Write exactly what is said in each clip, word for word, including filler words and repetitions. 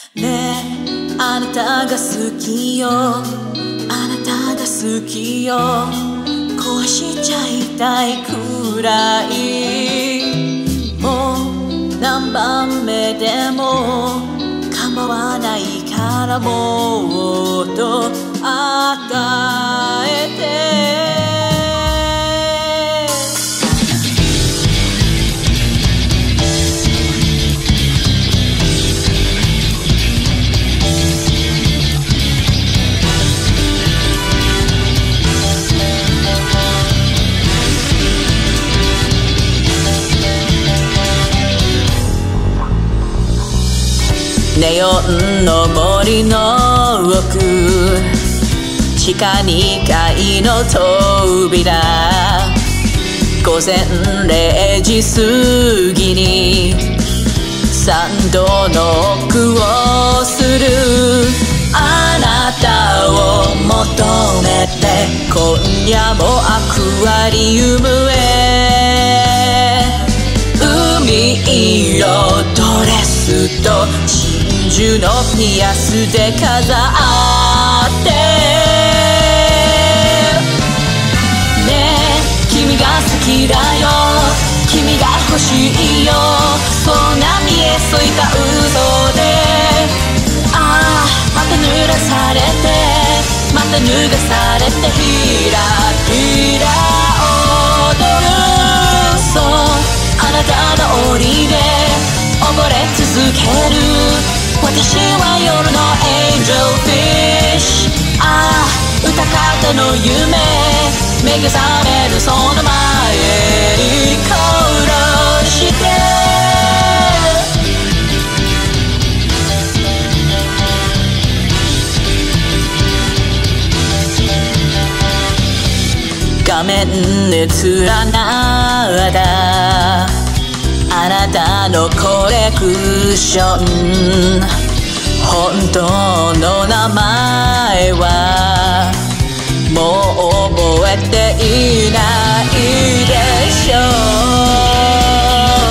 ねえあなたが好きよ、あなたが好きよ、恋しちゃいたいくらい、もう何番目でも構わないからもっと与えて。ネオンの森の奥、地下にかいの扉、午前れいじ過ぎに参道ノックをする。あなたを求めて今夜もアクアリウムへ。海色ドレスと真珠のピアスで飾ってねえ君が好きだよ、君が欲しいよ、そんな見えそいた嘘で、ああまた濡らされてまた脱がされてひらひら踊る。そうあなたの檻で溺れ続ける。私は夜のエンジェルフィッシュ。ああ歌方の夢、目が覚めるその前に殺して画面に連なったあなたのコレクション、本当の名前はもう覚えていないでしょう。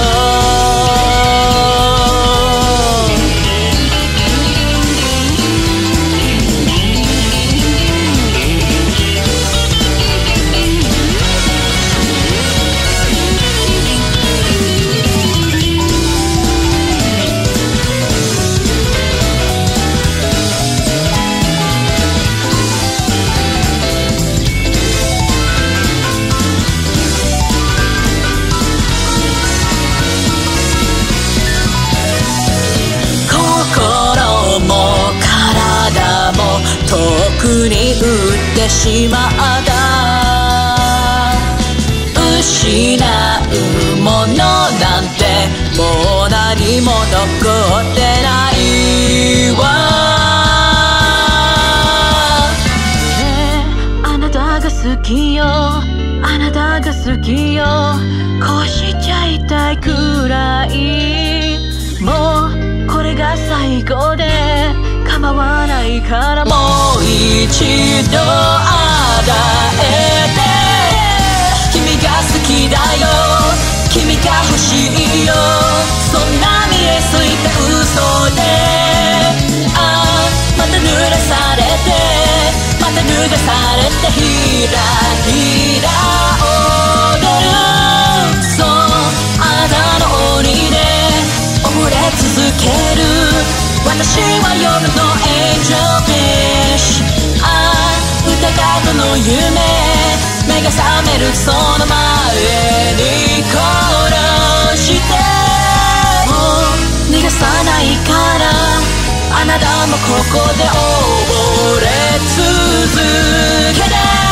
遠くに売ってしまった。失うものなんてもう何も残ってないわ。ねえあなたが好きよ、あなたが好きよ、こうしちゃいたいくらい、もうこれが最後で構わないからもう一度与えて。君が好きだよ、君が欲しいよ、そんな見えすいた嘘で、ああまた濡らされてまた脱がされてひらひら踊る。そうあなたの檻で溺れ続ける。私は夜のエンジェルフィッシュ。ああ歌方の夢、目が覚めるその前に殺して。もう逃がさないからあなたもここで溺れ続けて。